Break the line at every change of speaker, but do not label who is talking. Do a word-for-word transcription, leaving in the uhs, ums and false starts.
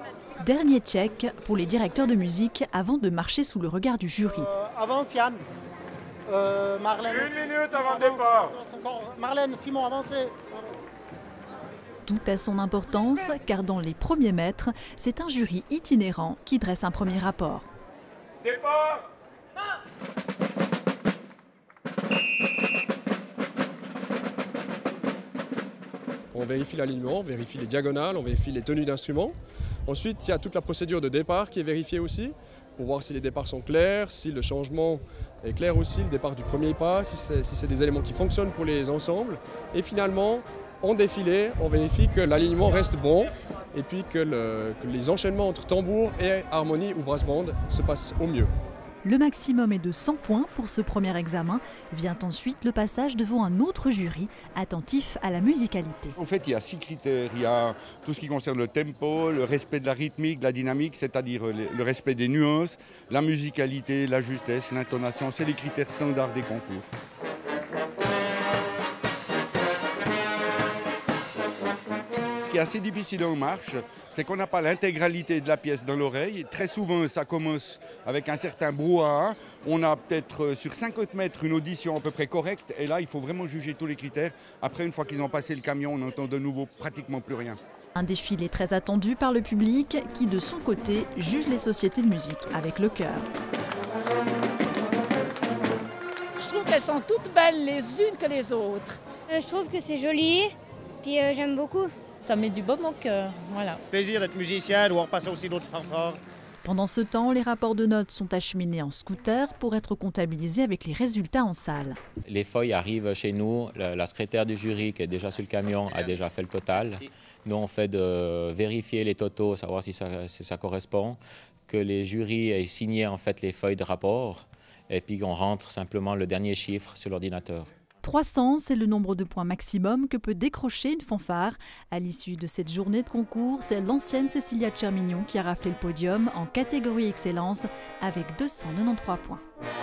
Dernier check pour les directeurs de musique avant de marcher sous le regard du jury.
Euh, avance Yann. Euh, Marlène.
Une minute avant le départ.
Marlène, Simon, avancez.
Tout a son importance car dans les premiers mètres, c'est un jury itinérant qui dresse un premier rapport.
Départ.
On vérifie l'alignement, on vérifie les diagonales, on vérifie les tenues d'instruments. Ensuite, il y a toute la procédure de départ qui est vérifiée aussi, pour voir si les départs sont clairs, si le changement est clair aussi, le départ du premier pas, si c'est si c'est des éléments qui fonctionnent pour les ensembles. Et finalement, en défilé, on vérifie que l'alignement reste bon et puis que, le, que les enchaînements entre tambour et harmonie ou brass band se passent au mieux.
Le maximum est de cent points pour ce premier examen. Vient ensuite le passage devant un autre jury, attentif à la musicalité.
En fait, il y a six critères. Il y a tout ce qui concerne le tempo, le respect de la rythmique, de la dynamique, c'est-à-dire le respect des nuances, la musicalité, la justesse, l'intonation. C'est les critères standards des concours. Ce qui est assez difficile en marche, c'est qu'on n'a pas l'intégralité de la pièce dans l'oreille. Très souvent, ça commence avec un certain brouhaha. On a peut-être sur cinquante mètres une audition à peu près correcte. Et là, il faut vraiment juger tous les critères. Après, une fois qu'ils ont passé le camion, on n'entend de nouveau pratiquement plus rien.
Un défilé très attendu par le public qui, de son côté, juge les sociétés de musique avec le cœur.
Je trouve qu'elles sont toutes belles les unes que les autres.
Euh, je trouve que c'est joli, puis euh, j'aime beaucoup.
Ça met du baume au cœur, voilà.
Plaisir d'être musicien, de voir passer aussi d'autres fanfares.
Pendant ce temps, les rapports de notes sont acheminés en scooter pour être comptabilisés avec les résultats en salle.
Les feuilles arrivent chez nous, la secrétaire du jury qui est déjà sur le camion a déjà fait le total. Nous on fait de vérifier les totaux, savoir si ça, si ça correspond, que les jurys aient signé en fait les feuilles de rapport et puis qu'on rentre simplement le dernier chiffre sur l'ordinateur.
trois cents, c'est le nombre de points maximum que peut décrocher une fanfare. À l'issue de cette journée de concours, c'est l'ancienne Cécilia Tchermignon qui a raflé le podium en catégorie excellence avec deux cent quatre-vingt-treize points.